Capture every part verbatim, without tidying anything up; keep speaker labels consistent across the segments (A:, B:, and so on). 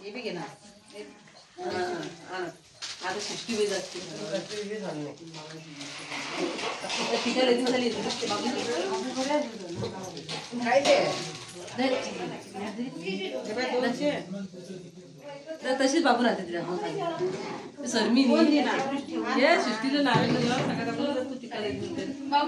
A: ये भी घेना आता सृष्टी वेज असते ठिकाण येते झाली काय ते तशीच बाबू राहते तिला सरमी हे सृष्टीला नावेल तू ठिकाण बाबू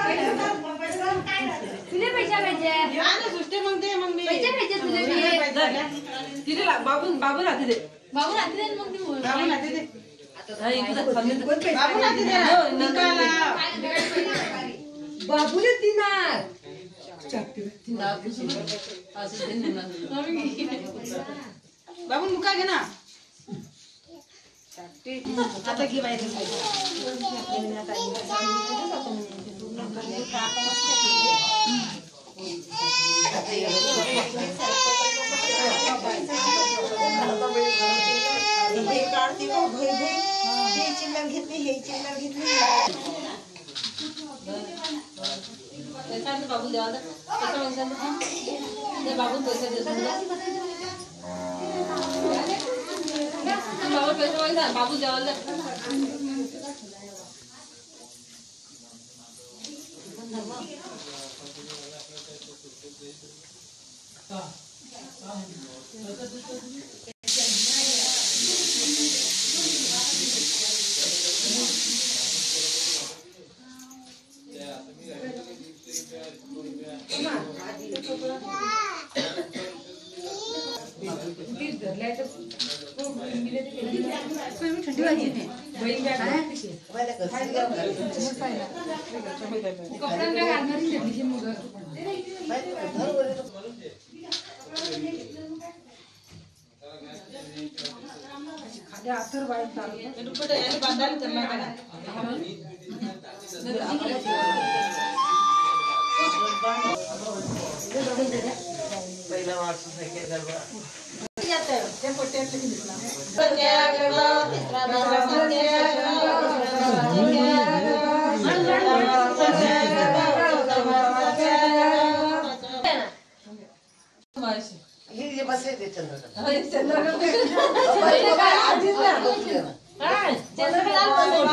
A: तुझे पैसा पाहिजे सृष्टी मग दे मग मी पैसे पाहिजे तुझे बाबू बाबू राहते दे बाबू राहते दे मग बाबू राहते दे बाबूला दिनार बाबू मुका घे ना आता घे बाहेर काढते हो भय भय हे चिल्लर घेतली हे चिल्लर घेतली बाबू द्यावा बाबू पैसे देतो बाबू पैसे मागितला बाबू द्यावा ठंडी वाली है पहिला वार्षिक संख्या गरबा जाते हैं ते पोटे पे दिसला संख्या गरबा तीसरा संख्या गरबा हे ये बस है चंद्रकला हां चंद्रकला पहिले काय आधीच ना हां चंद्रकला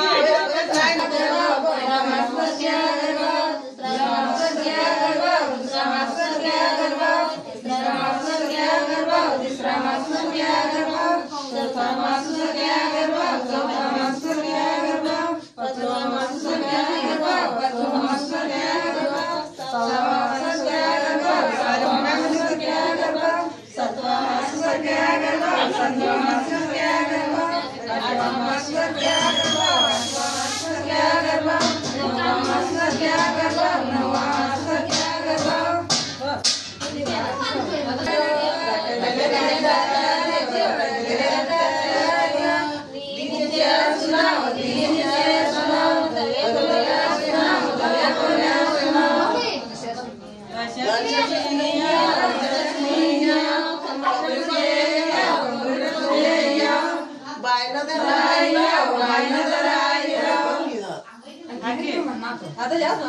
A: आता जास्त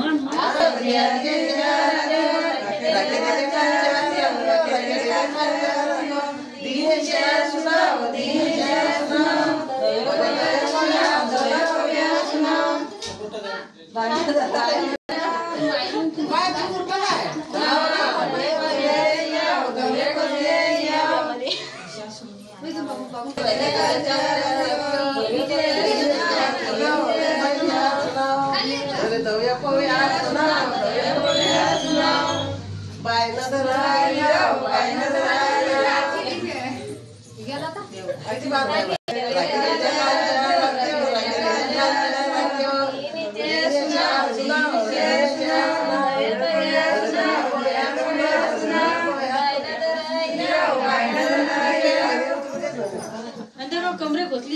A: कमरे घुसली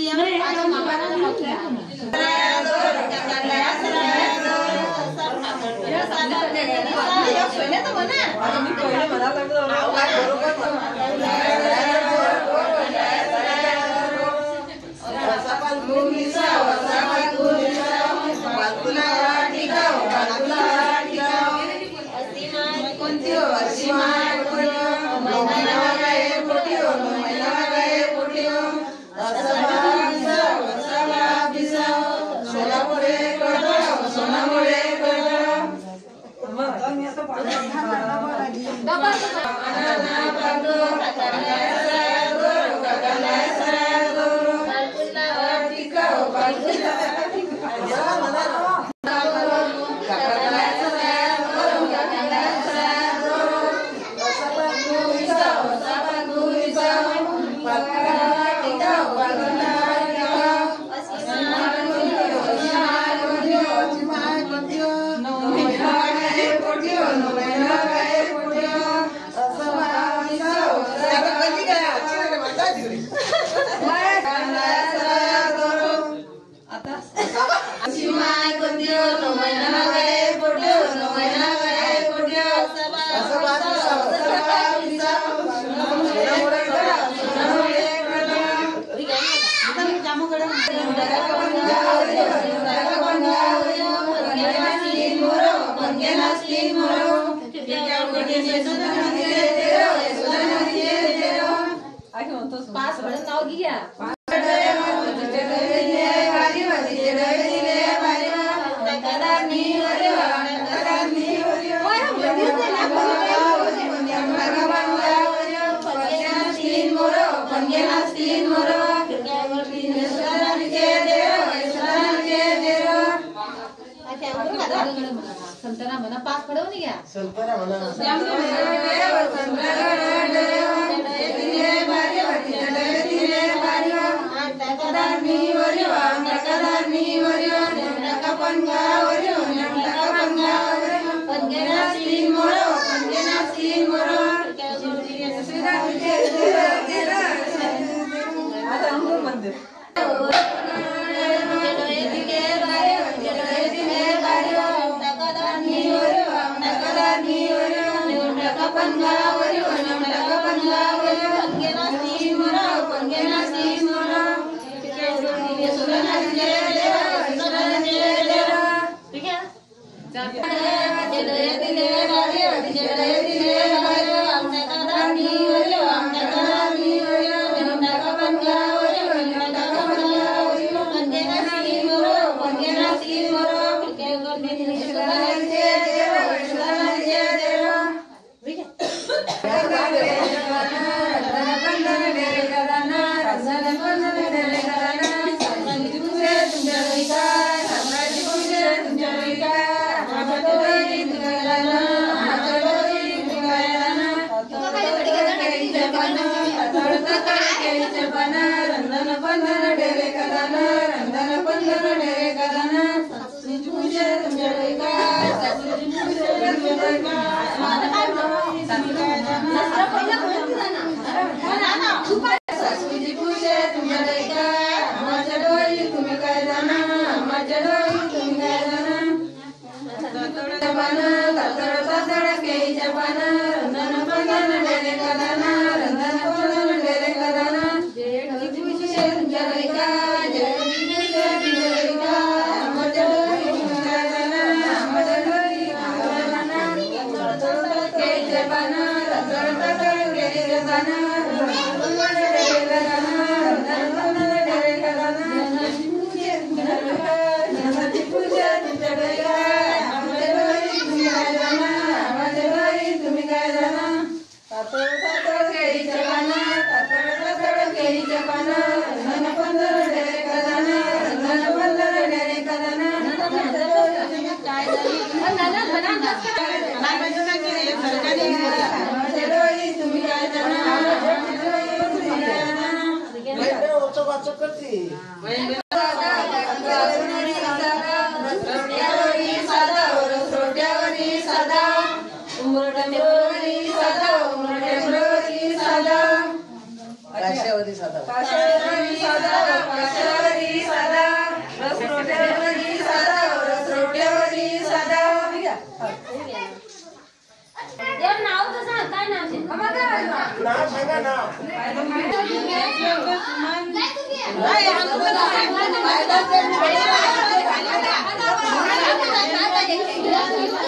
A: कोणती संतना मना पास पढ़ो नहीं क्या
B: संतना मना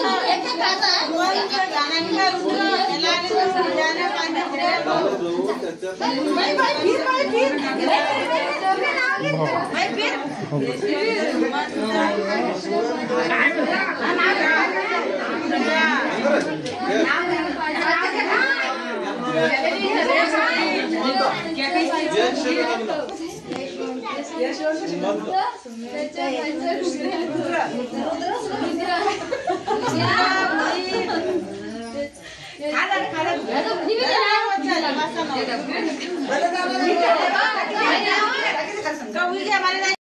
A: गाना भाई भाई फिर भाई फिर भाई फिर खाना खाना